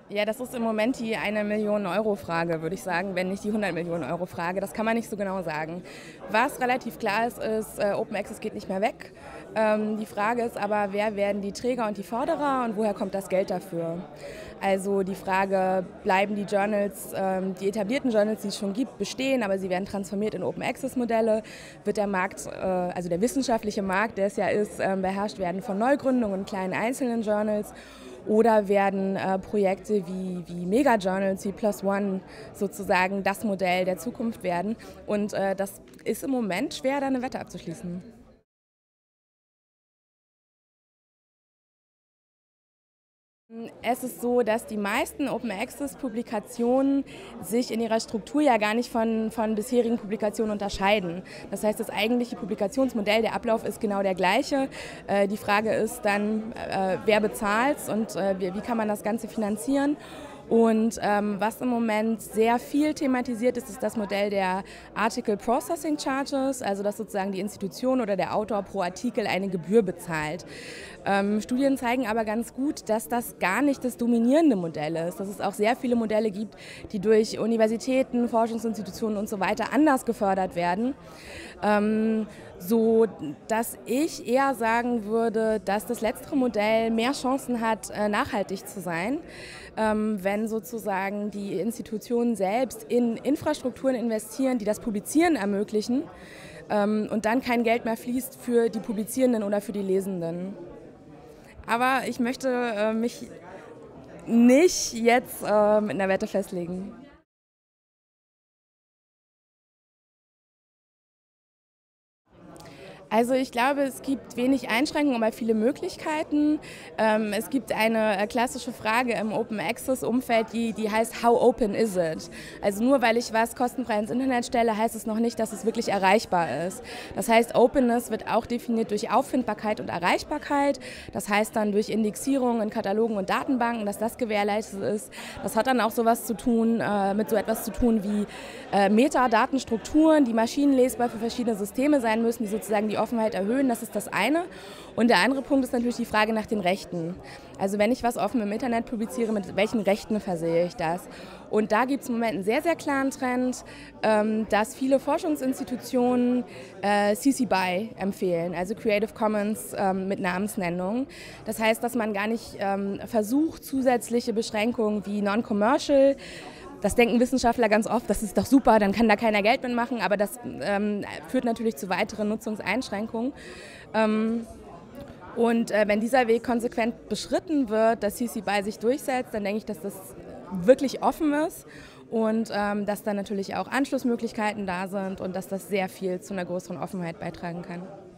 Ja, das ist im Moment die 1 Million Euro Frage, würde ich sagen, wenn nicht die 100 Millionen Euro Frage. Das kann man nicht so genau sagen. Was relativ klar ist, Open Access geht nicht mehr weg. Die Frage ist aber, wer werden die Träger und die Förderer und woher kommt das Geld dafür? Also die Frage, bleiben die Journals, die etablierten Journals, die es schon gibt, bestehen, aber sie werden transformiert in Open Access Modelle? Wird der Markt, also der wissenschaftliche Markt, der es ja ist, beherrscht werden von Neugründungen und kleinen einzelnen Journals? Oder werden Projekte wie Mega-Journals, wie Plus One sozusagen das Modell der Zukunft werden? Und das ist im Moment schwer, da eine Wette abzuschließen. Es ist so, dass die meisten Open Access Publikationen sich in ihrer Struktur ja gar nicht von bisherigen Publikationen unterscheiden. Das heißt, das eigentliche Publikationsmodell, der Ablauf ist genau der gleiche. Die Frage ist dann, wer bezahlt und wie kann man das Ganze finanzieren? Und was im Moment sehr viel thematisiert ist, ist das Modell der Article Processing Charges, also dass sozusagen die Institution oder der Autor pro Artikel eine Gebühr bezahlt. Studien zeigen aber ganz gut, dass das gar nicht das dominierende Modell ist, dass es auch sehr viele Modelle gibt, die durch Universitäten, Forschungsinstitutionen und so weiter anders gefördert werden. So dass ich eher sagen würde, dass das letztere Modell mehr Chancen hat, nachhaltig zu sein, wenn sozusagen die Institutionen selbst in Infrastrukturen investieren, die das Publizieren ermöglichen, und dann kein Geld mehr fließt für die Publizierenden oder für die Lesenden. Aber ich möchte mich nicht jetzt mit einer Wette festlegen. Also ich glaube, es gibt wenig Einschränkungen, aber viele Möglichkeiten. Es gibt eine klassische Frage im Open Access Umfeld, die heißt, how open is it? Also nur weil ich was kostenfrei ins Internet stelle, heißt es noch nicht, dass es wirklich erreichbar ist. Das heißt, Openness wird auch definiert durch Auffindbarkeit und Erreichbarkeit. Das heißt dann durch Indexierung in Katalogen und Datenbanken, dass das gewährleistet ist. Das hat dann auch sowas zu tun, mit so etwas zu tun wie Metadatenstrukturen, die maschinenlesbar für verschiedene Systeme sein müssen, die sozusagen die Offenheit erhöhen. Das ist das eine. Und der andere Punkt ist natürlich die Frage nach den Rechten. Also wenn ich was offen im Internet publiziere, mit welchen Rechten versehe ich das? Und da gibt es im Moment einen sehr, sehr klaren Trend, dass viele Forschungsinstitutionen CC BY empfehlen, also Creative Commons mit Namensnennung. Das heißt, dass man gar nicht versucht, zusätzliche Beschränkungen wie Non-Commercial. Das denken Wissenschaftler ganz oft, das ist doch super, dann kann da keiner Geld mitmachen, aber das führt natürlich zu weiteren Nutzungseinschränkungen. Und wenn dieser Weg konsequent beschritten wird, dass CC BY sich durchsetzt, dann denke ich, dass das wirklich offen ist und dass dann natürlich auch Anschlussmöglichkeiten da sind und dass das sehr viel zu einer größeren Offenheit beitragen kann.